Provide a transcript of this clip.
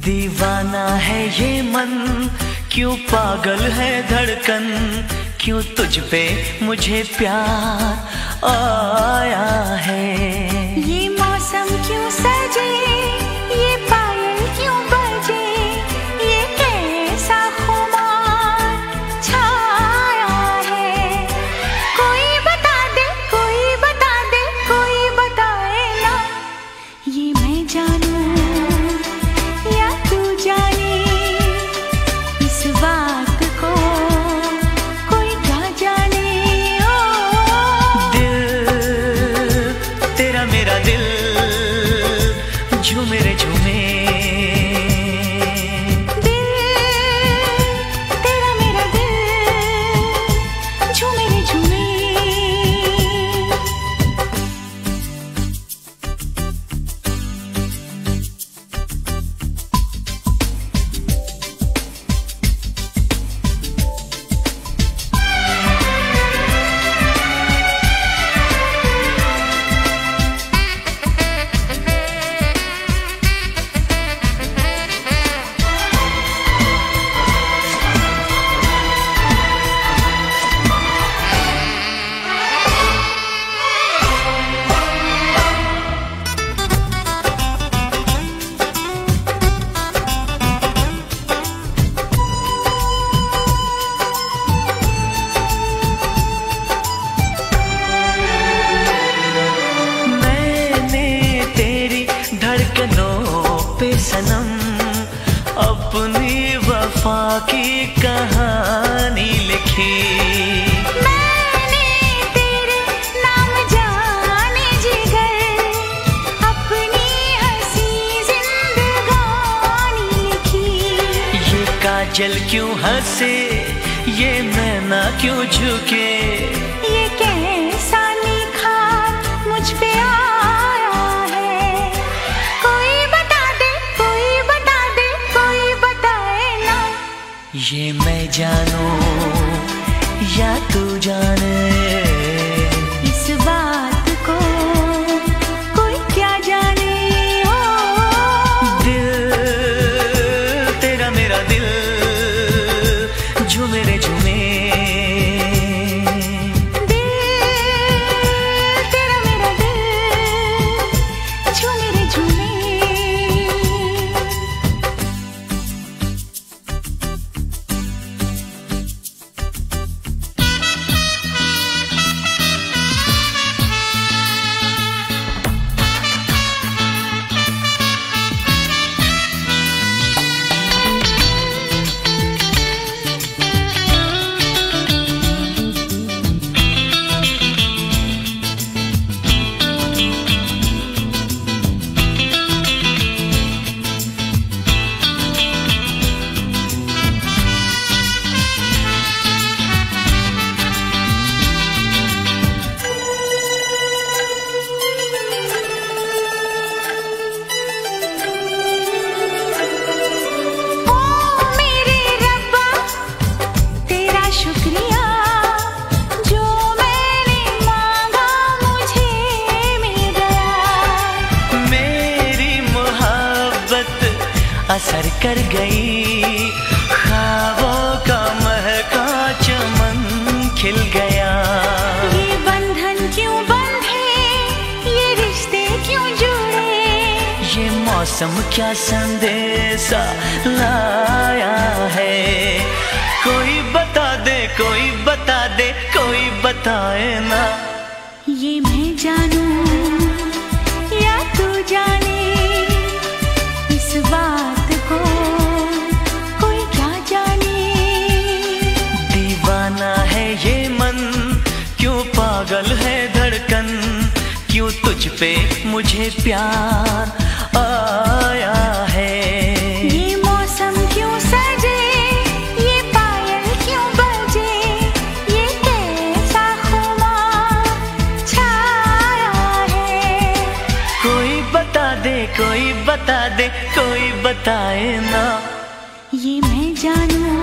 दीवाना है ये मन, क्यों पागल है धड़कन, क्यों तुझ पे मुझे प्यार आया है। ये मौसम क्यों सजे, ये पायल क्यों बजे, ये कैसा खुमार छाया है। कोई बता दे, कोई बता दे, कोई बताए ना, ये मैं जानूं या तू जाने, इस बात को कोई क्या जाने। ओ दिल तेरा मेरा दिल झूमे रे झूमे, दिल तेरा मेरा दिल झूमे रे झूमे। पे सनम अपनी वफा की कहानी लिखी। मैंने तेरे नाम जाने जिगर अपनी हंसी जिंदगानी लिखी। ये काजल क्यों हंसे, ये नैना क्यों झुके, ये कैसा निखार मुझ पे आया है। कोई बता दे, कोई बता दे, कोई बताए ना, ये मैं जानूं या तू जाने, इस बात को कोई क्या जाने। ओ दिल तेरा मेरा दिल झूमे रे झूमे, असर कर गई, ख्वाबों का महका चमन खिल गया। ये बंधन क्यों बंधे, ये रिश्ते क्यों जुड़े, ये मौसम क्या संदेशा लाया है। कोई बता दे, कोई बता दे, कोई बताए ना, ये मैं जानूं या तू जाने, इस बात को कोई क्या जाने। दीवाना है ये मन, क्यों पागल है धड़कन, क्यों तुझ पे मुझे प्यार आया है। ये मौसम क्यों सजे, ये पायल क्यों बजे, ये कैसा खुमार छाया है। कोई बता दे, कोई बता दे, कोई बताए ना, ये मैं जानूं